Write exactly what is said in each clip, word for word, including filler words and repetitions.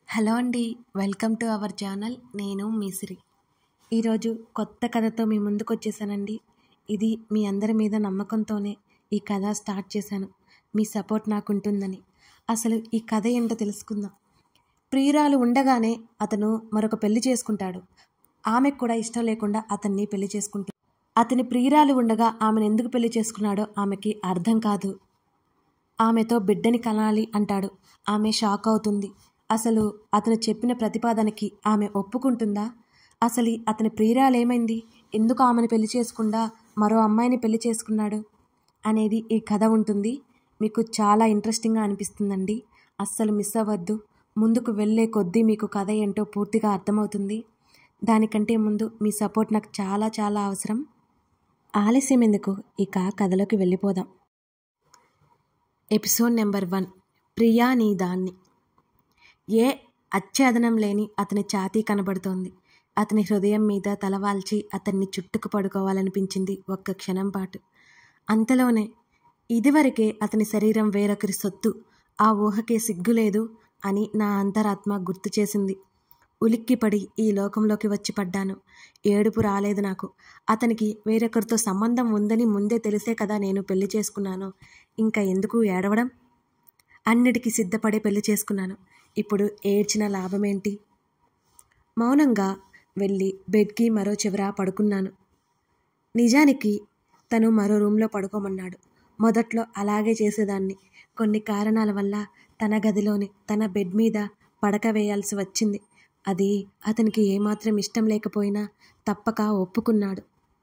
Hello అండి, welcome to our channel. నేను మిసిరి. ఈరోజు కొత్త కథతో మీ ముందుకు వచ్చేసానండి. ఇది మీ అందరి మీద నమ్మకంతోనే ఈ కథ స్టార్ట్ చేశాను. మీ సపోర్ట్ నాకు ఉంటుందని. అసలు ఈ కథ ఏంటో తెలుసుకుందాం. ప్రియురాలు ఉండగానే అతను మరొక పెళ్లి చేసుకుంటాడు. ఆమెకు కూడా ఇష్టం లేకుండా అతన్ని పెళ్లి చేసుకుంటాడు. అతని ప్రియురాలు ఉండగా ఆమెను ఎందుకు పెళ్లి చేసుకున్నాడో ఆమెకి అర్థం కాదు. ఆమెతో బిడ్డని కనాలి అంటాడు. ఆమె షాక్ అవుతుంది. అసలు అతను చెప్పిన ప్రతిపాదనకి ఆమె ఒప్పుకుంటుందా? అసలు అతని ప్రియురాలేమైంది? ఎందుకు ఆమెను పెళ్లి చేసుకుండా మరో అమ్మాయిని పెళ్లి చేసుకున్నాడు అనేది ఈ కథ ఉంటుంది. మీకు చాలా ఇంట్రెస్టింగ్గా అనిపిస్తుందండి. అస్సలు మిస్ అవ్వద్దు. ముందుకు వెళ్ళే కొద్దీ మీకు కథ ఏంటో పూర్తిగా అర్థమవుతుంది. దానికంటే ముందు మీ సపోర్ట్ నాకు చాలా చాలా అవసరం. ఆలస్యం ఎందుకు, ఇక కథలోకి వెళ్ళిపోదాం. Episode number one. ప్రియా నీ దాన్ని. ఏ అచ్ఛేదనం లేని అతని ఛాతీ కనబడుతోంది. అతని హృదయం మీద తలవాల్చి అతన్ని చుట్టుకు పడుకోవాలనిపించింది ఒక్క క్షణం పాటు. అంతలోనే ఇదివరకే అతని శరీరం వేరొకరి సొత్తు, ఆ ఊహకే సిగ్గులేదు అని నా అంతరాత్మ గుర్తు చేసింది. ఉలిక్కిపడి ఈ లోకంలోకి వచ్చి పడ్డాను. ఏడుపు రాలేదు నాకు. అతనికి వేరొకరితో సంబంధం ఉందని ముందే తెలిసే కదా నేను పెళ్లి చేసుకున్నాను. ఇంకా ఎందుకు ఏడవడం? అన్నిటికీ సిద్ధపడే పెళ్లి చేసుకున్నాను. ఇప్పుడు ఏడ్చిన లాభమేంటి? మౌనంగా వెళ్ళి బెడ్కి మరో చివర పడుకున్నాను. నిజానికి తను మరో రూమ్లో పడుకోమన్నాడు. మొదట్లో అలాగే చేసేదాన్ని. కొన్ని కారణాల వల్ల తన గదిలోని తన బెడ్ మీద పడక వేయాల్సి వచ్చింది. అది అతనికి ఏమాత్రం ఇష్టం లేకపోయినా తప్పక ఒప్పుకున్నాడు.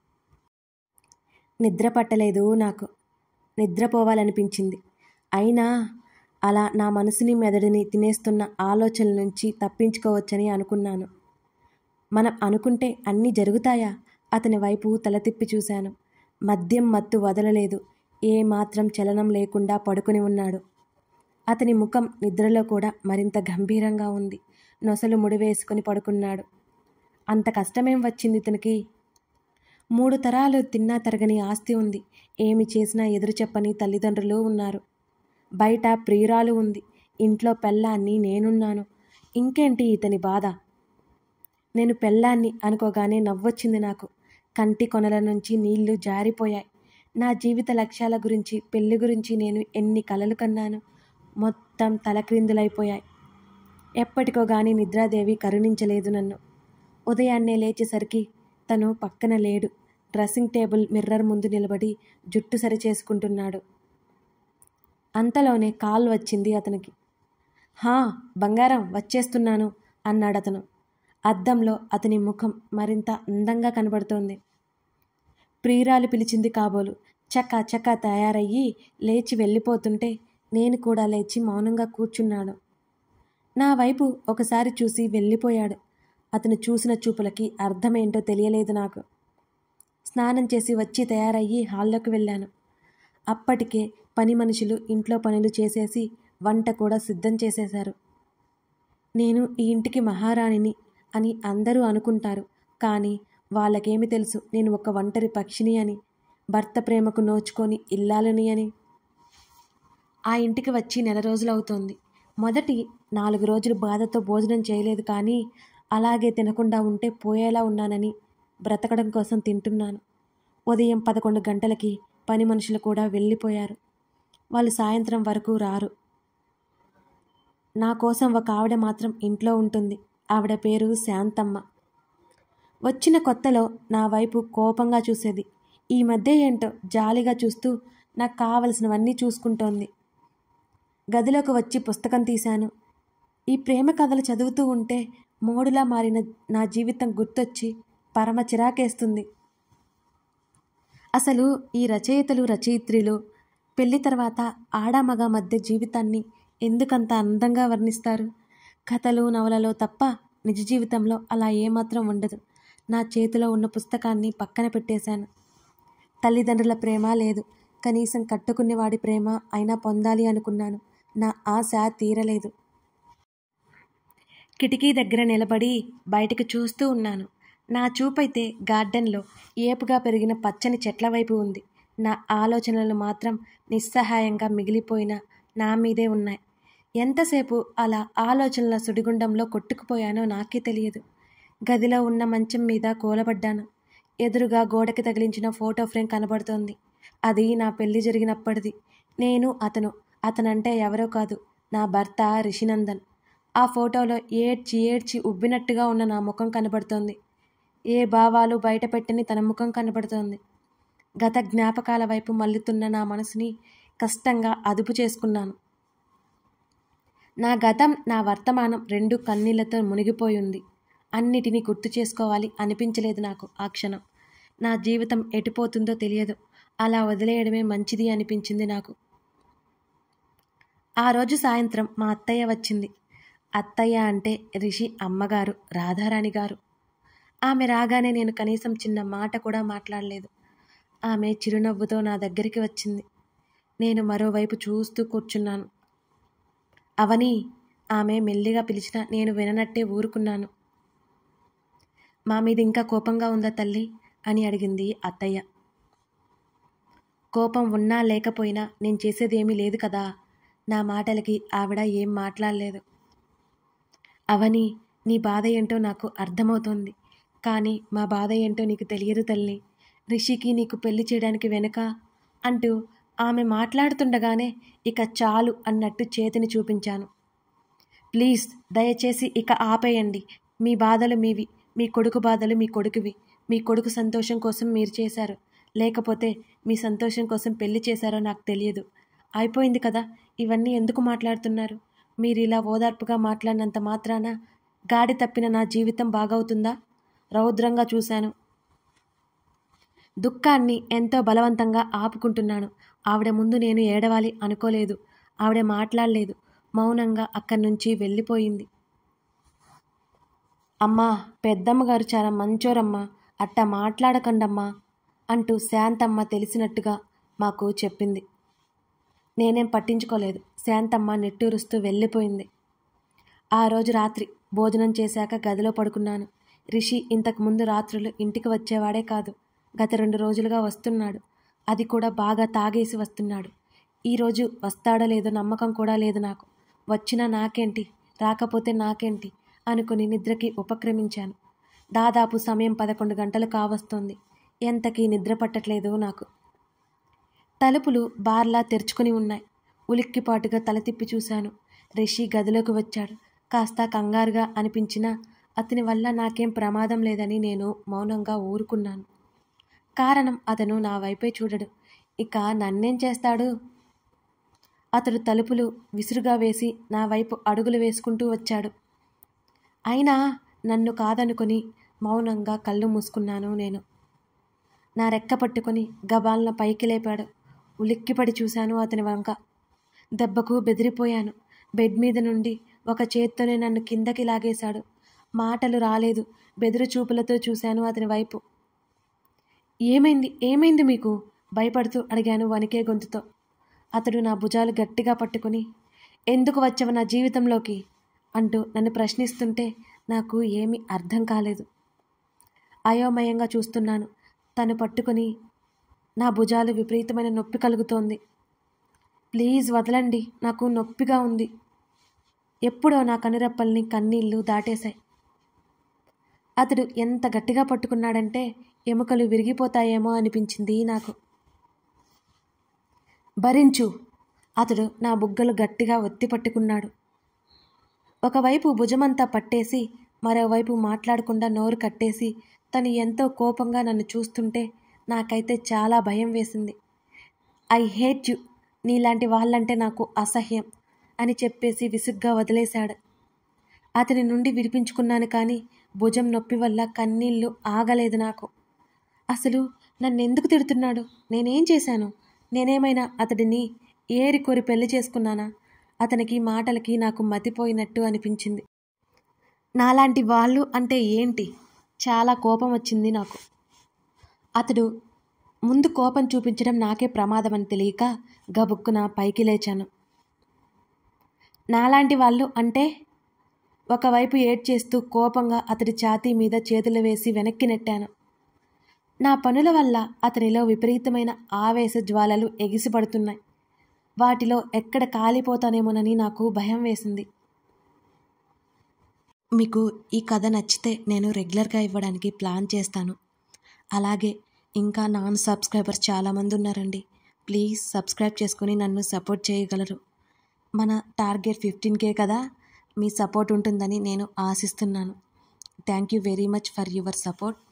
నిద్ర పట్టలేదు నాకు. నిద్రపోవాలనిపించింది. అయినా అలా నా మనసుని మెదడుని తినేస్తున్న ఆలోచనల నుంచి తప్పించుకోవచ్చని అనుకున్నాను. మనం అనుకుంటే అన్నీ జరుగుతాయా? అతని వైపు తల తిప్పి చూశాను. మద్యం మత్తు వదలలేదు. ఏ మాత్రం చలనం లేకుండా పడుకుని ఉన్నాడు. అతని ముఖం నిద్రలో కూడా మరింత గంభీరంగా ఉంది. నొసలు ముడివేసుకుని పడుకున్నాడు. అంత కష్టమేం వచ్చింది ఇతనికి? మూడు తరాలు తిన్నా తరగని ఆస్తి ఉంది. ఏమి చేసినా ఎదురు చెప్పని తల్లిదండ్రులు ఉన్నారు. బయట ప్రియురాలు ఉంది. ఇంట్లో పెళ్ళాన్ని నేనున్నాను. ఇంకేంటి ఇతని బాధ? నేను పెళ్ళాన్ని అనుకోగానే నవ్వొచ్చింది నాకు. కంటి కొనల నుంచి నీళ్లు జారిపోయాయి. నా జీవిత లక్ష్యాల గురించి, పెళ్లి గురించి నేను ఎన్ని కలలు కన్నాను. మొత్తం తలక్రిందులైపోయాయి. ఎప్పటికో గాని నిద్రాదేవి కరుణించలేదు నన్ను. ఉదయాన్నే లేచేసరికి తను పక్కన లేడు. డ్రెస్సింగ్ టేబుల్ మిర్రర్ ముందు నిలబడి జుట్టు సరి చేసుకుంటున్నాడు. అంతలోనే కాల్ వచ్చింది అతనికి. హా బంగారం, వచ్చేస్తున్నాను అన్నాడతను. అద్దంలో అతని ముఖం మరింత అందంగా కనబడుతోంది. ప్రియురాలు పిలిచింది కాబోలు. చక్క చక్క తయారయ్యి లేచి వెళ్ళిపోతుంటే నేను కూడా లేచి మౌనంగా కూర్చున్నాను. నా వైపు ఒకసారి చూసి వెళ్ళిపోయాడు. అతను చూసిన చూపులకి అర్థమేంటో తెలియలేదు నాకు. స్నానం చేసి వచ్చి తయారయ్యి హాల్లోకి వెళ్ళాను. అప్పటికే పని మనుషులు ఇంట్లో పనులు చేసేసి వంట కూడా సిద్ధం చేసేశారు. నేను ఈ ఇంటికి మహారాణిని అని అందరూ అనుకుంటారు. కానీ వాళ్ళకేమి తెలుసు నేను ఒక ఒంటరి పక్షిని అని, భర్త ప్రేమకు నోచుకొని ఇల్లాలని అని. ఆ ఇంటికి వచ్చి నెల రోజులవుతోంది. మొదటి నాలుగు రోజులు బాధతో భోజనం చేయలేదు. కానీ అలాగే తినకుండా ఉంటే పోయేలా ఉన్నానని బ్రతకడం కోసం తింటున్నాను. ఉదయం పదకొండు గంటలకి పని మనుషులు కూడా వెళ్ళిపోయారు. వాళ్ళు సాయంత్రం వరకు రారు. నా కోసం ఒక ఆవిడ మాత్రం ఇంట్లో ఉంటుంది. ఆవిడ పేరు శాంతమ్మ. వచ్చిన కొత్తలో నా వైపు కోపంగా చూసేది. ఈ మధ్య ఏంటో జాలిగా చూస్తూ నాకు కావలసినవన్నీ చూసుకుంటోంది. గదిలోకి వచ్చి పుస్తకం తీశాను. ఈ ప్రేమ కథలు చదువుతూ ఉంటే మోడులా మారిన నా జీవితం గుర్తొచ్చి పరమ చిరాకేస్తుంది. అసలు ఈ రచయితలు, రచయిత్రులు పెళ్లి తర్వాత ఆడామగ మధ్య జీవితాన్ని ఎందుకంత అందంగా వర్ణిస్తారు? కథలు, నవలలో తప్ప నిజ జీవితంలో అలా ఏమాత్రం ఉండదు. నా చేతిలో ఉన్న పుస్తకాన్ని పక్కన పెట్టేశాను. తల్లిదండ్రుల ప్రేమ లేదు. కనీసం కట్టుకునేవాడి ప్రేమ అయినా పొందాలి అనుకున్నాను. నా ఆశ తీరలేదు. కిటికీ దగ్గర నిలబడి బయటకు చూస్తూ ఉన్నాను. నా చూపైతే గార్డెన్లో ఏపుగా పెరిగిన పచ్చని చెట్ల వైపు ఉంది. నా ఆలోచనలు మాత్రం నిస్సహాయంగా మిగిలిపోయిన నా మీదే ఉన్నాయి. ఎంతసేపు అలా ఆలోచనల సుడిగుండంలో కొట్టుకుపోయానో నాకే తెలియదు. గదిలో ఉన్న మంచం మీద కూలబడ్డాను. ఎదురుగా గోడకి తగిలించిన ఫోటో ఫ్రేమ్ కనబడుతోంది. అది నా పెళ్లి జరిగినప్పటిది. నేను, అతను. అతనంటే ఎవరో కాదు, నా భర్త రిషినందన్. ఆ ఫోటోలో ఏడ్చి ఏడ్చి ఉబ్బినట్టుగా ఉన్న నా ముఖం కనబడుతోంది. ఏ భావాలు బయటపెట్టని తన ముఖం కనబడుతోంది. గత జ్ఞాపకాల వైపు మల్లుతున్న నా మనసుని కష్టంగా అదుపు చేసుకున్నాను. నా గతం, నా వర్తమానం రెండు కన్నీళ్లతో మునిగిపోయి ఉంది. అన్నిటినీ గుర్తు చేసుకోవాలి అనిపించలేదు నాకు ఆ క్షణం. నా జీవితం ఎటుపోతుందో తెలియదు. అలా వదిలేయడమే మంచిది అనిపించింది నాకు. ఆ రోజు సాయంత్రం మా అత్తయ్య వచ్చింది. అత్తయ్య అంటే రిషి అమ్మగారు, రాధారాణి గారు. ఆమె రాగానే నేను కనీసం చిన్న మాట కూడా మాట్లాడలేదు. ఆమె చిరునవ్వుతో నా దగ్గరికి వచ్చింది. నేను మరోవైపు చూస్తూ కూర్చున్నాను. అవని, ఆమె మెల్లిగా పిలిచినా నేను విననట్టే ఊరుకున్నాను. మా మీద ఇంకా కోపంగా ఉందా తల్లి అని అడిగింది అత్తయ్య. కోపం ఉన్నా లేకపోయినా నేను చేసేది ఏమీ లేదు కదా. నా మాటలకి ఆవిడ ఏం మాట్లాడలేదు. అవని, నీ బాధ ఏంటో నాకు అర్థమవుతోంది. కానీ మా బాధ ఏంటో నీకు తెలియదు తల్లి. రిషికి నీకు పెళ్లి చేయడానికి వెనుక అంటూ ఆమె మాట్లాడుతుండగానే ఇక చాలు అన్నట్టు చేతిని చూపించాను. ప్లీజ్, దయచేసి ఇక ఆపేయండి. మీ బాధలు మీవి, మీ కొడుకు బాధలు మీ కొడుకువి. మీ కొడుకు సంతోషం కోసం మీరు చేశారు, లేకపోతే మీ సంతోషం కోసం పెళ్లి చేశారో నాకు తెలియదు. అయిపోయింది కదా, ఇవన్నీ ఎందుకు మాట్లాడుతున్నారు? మీరు ఇలా ఓదార్పుగా మాట్లాడినంత మాత్రాన గాడి తప్పిన నా జీవితం బాగవుతుందా? రౌద్రంగా చూశాను. దుఃఖాన్ని ఎంతో బలవంతంగా ఆపుకుంటున్నాను. ఆవిడ ముందు నేను ఏడవాలి అనుకోలేదు. ఆవిడ మాట్లాడలేదు. మౌనంగా అక్కడి నుంచి వెళ్ళిపోయింది. అమ్మా, పెద్దమ్మగారు చాలా మంచోరమ్మా, అట్టా మాట్లాడకండమ్మా అంటూ శాంతమ్మ తెలిసినట్టుగా మాకు చెప్పింది. నేనేం పట్టించుకోలేదు. శాంతమ్మ నిట్టూరుస్తూ వెళ్ళిపోయింది. ఆ రోజు రాత్రి భోజనం చేశాక గదిలో పడుకున్నాను. రిషి ఇంతకుముందు రాత్రులు ఇంటికి వచ్చేవాడే కాదు. గత రెండు రోజులుగా వస్తున్నాడు. అది కూడా బాగా తాగేసి వస్తున్నాడు. ఈరోజు వస్తాడో లేదో నమ్మకం కూడా లేదు నాకు. వచ్చినా నాకేంటి, రాకపోతే నాకేంటి అనుకుని నిద్రకి ఉపక్రమించాను. దాదాపు సమయం పదకొండు గంటలు కావస్తోంది. ఎంతకీ నిద్ర పట్టట్లేదు నాకు. తలుపులు బార్లా తెరుచుకుని ఉన్నాయి. ఉలిక్కిపాటుగా తల తిప్పి చూశాను. రిషి గదిలోకి వచ్చాడు. కాస్త కంగారుగా అనిపించినా అతని వల్ల నాకేం ప్రమాదం లేదని నేను మౌనంగా ఊరుకున్నాను. కారణం, అతను నా వైపే చూడడు. ఇక నన్నేం చేస్తాడు? అతడు తలుపులు విసురుగా వేసి నా వైపు అడుగులు వేసుకుంటూ వచ్చాడు. అయినా నన్ను కాదనుకొని మౌనంగా కళ్ళు మూసుకున్నాను నేను. నా రెక్క పట్టుకొని గబాల్న పైకి లేపాడు. ఉలిక్కిపడి చూశాను అతని వంక. దెబ్బకు బెదిరిపోయాను. బెడ్ మీద నుండి ఒక చేత్తోనే నన్ను కిందకి లాగేశాడు. మాటలు రాలేదు. బెదురు చూపులతో చూశాను అతని వైపు. ఏమైంది ఏమైంది మీకు? భయపడుతూ అడిగాను వణికే గొంతుతో. అతడు నా భుజాలు గట్టిగా పట్టుకుని, ఎందుకు వచ్చావు నా జీవితంలోకి అంటూ నన్ను ప్రశ్నిస్తుంటే నాకు ఏమీ అర్థం కాలేదు. అయోమయంగా చూస్తున్నాను. తను పట్టుకొని నా భుజాలు విపరీతమైన నొప్పి కలుగుతోంది. ప్లీజ్ వదలండి, నాకు నొప్పిగా ఉంది. ఎప్పుడో నా కనురెప్పల్ని కన్నీళ్లు దాటేశాయి. అతడు ఎంత గట్టిగా పట్టుకున్నాడంటే ఎముకలు విరిగిపోతాయేమో అనిపించింది నాకు. భరించు. అతడు నా బుగ్గలు గట్టిగా ఒత్తి పట్టుకున్నాడు. ఒకవైపు భుజమంతా పట్టేసి మరోవైపు మాట్లాడకుండా నోరు కట్టేసి తను ఎంతో కోపంగా నన్ను చూస్తుంటే నాకైతే చాలా భయం వేసింది. ఐ హేట్ యు, నీలాంటి వాళ్ళంటే నాకు అసహ్యం అని చెప్పేసి విసుగ్గా వదిలేశాడు. అతని నుండి విడిపించుకున్నాను, కానీ భుజం నొప్పి వల్ల కన్నీళ్లు ఆగలేదు నాకు. అసలు నన్నెందుకు తిడుతున్నాడు? నేనేం చేశాను? నేనేమైనా అతడిని ఏరి కోరి పెళ్లి చేసుకున్నానా? అతనికి మాటలకి నాకు మతిపోయినట్టు అనిపించింది. నాలాంటి వాళ్ళు అంటే ఏంటి? చాలా కోపం వచ్చింది నాకు. అతడు ముందు కోపం చూపించడం నాకే ప్రమాదం అని తెలియక గబుక్కున పైకి లేచాను. నాలాంటి వాళ్ళు అంటే? ఒకవైపు ఏడ్చేస్తూ కోపంగా అతడి ఛాతీ మీద చేతులు వేసి వెనక్కి నెట్టాను. నా పనుల వల్ల అతనిలో విపరీతమైన ఆవేశ జ్వాలలు ఎగిసిపడుతున్నాయి. వాటిలో ఎక్కడ కాలిపోతానేమోనని నాకు భయం వేసింది. మీకు ఈ కథ నచ్చితే నేను రెగ్యులర్గా ఇవ్వడానికి ప్లాన్ చేస్తాను. అలాగే ఇంకా నాన్ సబ్స్క్రైబర్స్ చాలామంది ఉన్నారండి. ప్లీజ్ సబ్స్క్రైబ్ చేసుకొని నన్ను సపోర్ట్ చేయగలరు. మన టార్గెట్ ఫిఫ్టీన్ కే కదా, మీ సపోర్ట్ ఉంటుందని నేను ఆశిస్తున్నాను. Thank you very much for your support.